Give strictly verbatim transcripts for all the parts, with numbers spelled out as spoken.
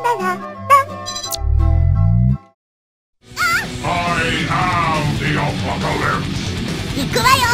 I am the apocalypse. 行くわよ。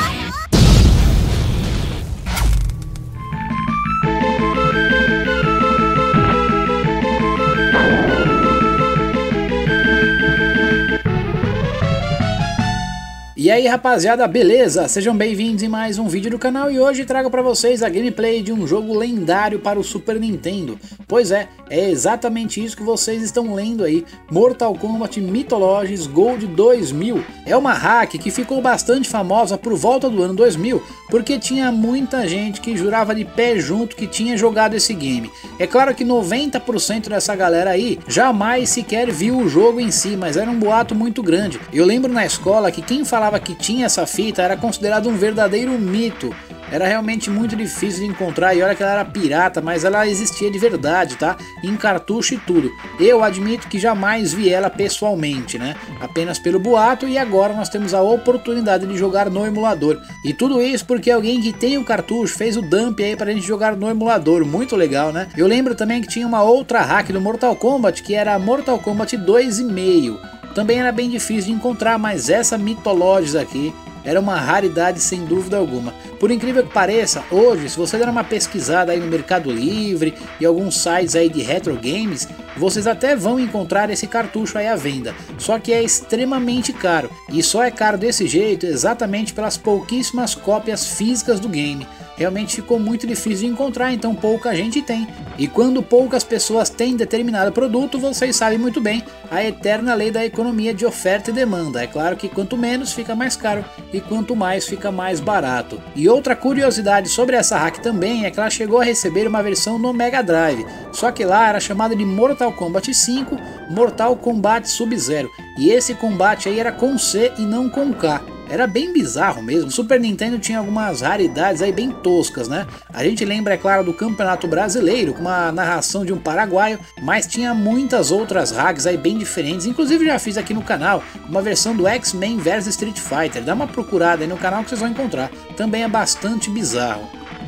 E aí rapaziada, beleza? Sejam bem-vindos em mais um vídeo do canal e hoje trago pra vocês a gameplay de um jogo lendário para o Super Nintendo. Pois é, é exatamente isso que vocês estão lendo aí, Mortal Kombat Mythologies Gold dois mil. É uma hack que ficou bastante famosa por volta do ano dois mil, porque tinha muita gente que jurava de pé junto que tinha jogado esse game. É claro que noventa por cento dessa galera aí jamais sequer viu o jogo em si, mas era um boato muito grande. Eu lembro na escola que quem falava que tinha essa fita era considerado um verdadeiro mito. Era realmente muito difícil de encontrar e olha que ela era pirata, mas ela existia de verdade, tá? Em cartucho e tudo. Eu admito que jamais vi ela pessoalmente, né? Apenas pelo boato, e agora nós temos a oportunidade de jogar no emulador. E tudo isso porque alguém que tem o cartucho fez o dump aí pra gente jogar no emulador. Muito legal, né? Eu lembro também que tinha uma outra hack do Mortal Kombat, que era Mortal Kombat dois e meio. Também era bem difícil de encontrar, mas essa Mythologies aqui era uma raridade sem dúvida alguma. Por incrível que pareça, hoje, se você der uma pesquisada aí no Mercado Livre e alguns sites aí de retro games, vocês até vão encontrar esse cartucho aí à venda. Só que é extremamente caro, e só é caro desse jeito exatamente pelas pouquíssimas cópias físicas do game. Realmente ficou muito difícil de encontrar, então pouca gente tem. E quando poucas pessoas têm determinado produto, vocês sabem muito bem a eterna lei da economia de oferta e demanda. É claro que quanto menos fica mais caro e quanto mais fica mais barato. E outra curiosidade sobre essa hack também é que ela chegou a receber uma versão no Mega Drive. Só que lá era chamada de Mortal Kombat cinco, Mortal Kombat Sub-Zero. E esse combate aí era com C e não com K. Era bem bizarro mesmo. O Super Nintendo tinha algumas raridades aí bem toscas, né? A gente lembra, é claro, do Campeonato Brasileiro, com uma narração de um paraguaio, mas tinha muitas outras hacks aí bem diferentes. Inclusive já fiz aqui no canal uma versão do X-Men versus Street Fighter. Dá uma procurada aí no canal que vocês vão encontrar. Também é bastante bizarro.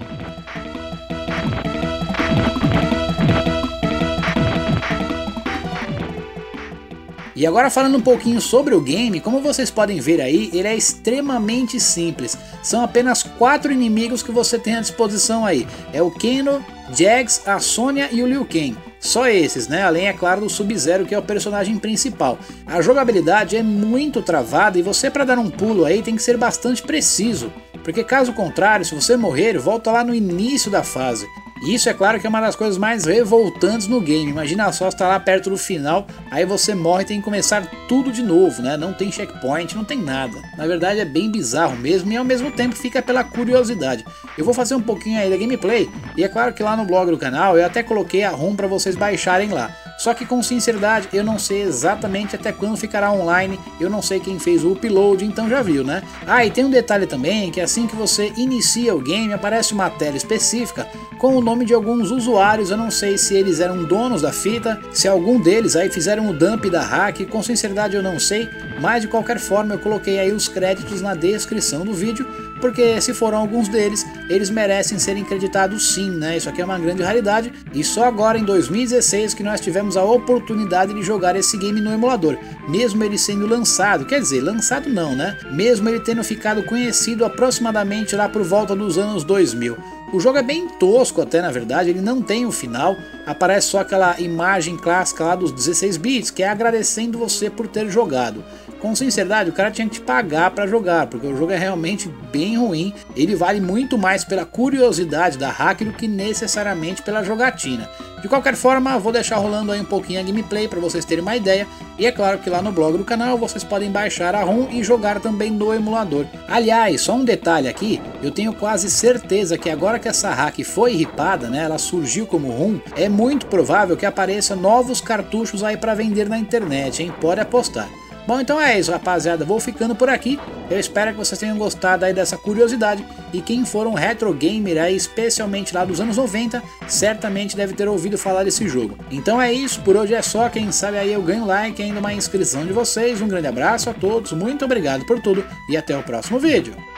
E agora falando um pouquinho sobre o game, como vocês podem ver aí, ele é extremamente simples. São apenas quatro inimigos que você tem à disposição aí. É o Kano, Jax, a Sonya e o Liu Kang. Só esses, né? Além, é claro, do Sub-Zero, que é o personagem principal. A jogabilidade é muito travada e você, para dar um pulo aí, tem que ser bastante preciso. Porque caso contrário, se você morrer, volta lá no início da fase. E isso é claro que é uma das coisas mais revoltantes no game. Imagina só, você tá lá perto do final, aí você morre e tem que começar tudo de novo, né? Não tem checkpoint, não tem nada. Na verdade é bem bizarro mesmo e ao mesmo tempo fica pela curiosidade. Eu vou fazer um pouquinho aí da gameplay e é claro que lá no blog do canal eu até coloquei a ROM para vocês baixarem lá. Só que com sinceridade eu não sei exatamente até quando ficará online, eu não sei quem fez o upload, então já viu, né? Ah, e tem um detalhe também, que assim que você inicia o game aparece uma tela específica com o nome de alguns usuários. Eu não sei se eles eram donos da fita, se algum deles aí fizeram o dump da hack, com sinceridade eu não sei, mas de qualquer forma eu coloquei aí os créditos na descrição do vídeo, porque se foram alguns deles, eles merecem serem creditados sim, né? Isso aqui é uma grande raridade e só agora em dois mil e dezesseis que nós tivemos a oportunidade de jogar esse game no emulador, mesmo ele sendo lançado, quer dizer, lançado não, né? Mesmo ele tendo ficado conhecido aproximadamente lá por volta dos anos dois mil. O jogo é bem tosco até, na verdade, ele não tem o final, aparece só aquela imagem clássica lá dos dezesseis bits, que é agradecendo você por ter jogado. Com sinceridade, o cara tinha que te pagar para jogar, porque o jogo é realmente bem ruim, ele vale muito mais pela curiosidade da hack do que necessariamente pela jogatina. De qualquer forma, vou deixar rolando aí um pouquinho a gameplay para vocês terem uma ideia, e é claro que lá no blog do canal vocês podem baixar a ROM e jogar também no emulador. Aliás, só um detalhe aqui, eu tenho quase certeza que agora que essa hack foi ripada, né, ela surgiu como ROM, é muito provável que apareça novos cartuchos aí para vender na internet, hein? Pode apostar. Bom, então é isso, rapaziada, vou ficando por aqui, eu espero que vocês tenham gostado aí dessa curiosidade, e quem for um retro gamer aí, especialmente lá dos anos noventa, certamente deve ter ouvido falar desse jogo. Então é isso, por hoje é só, quem sabe aí eu ganho like, ainda uma inscrição de vocês, um grande abraço a todos, muito obrigado por tudo, e até o próximo vídeo.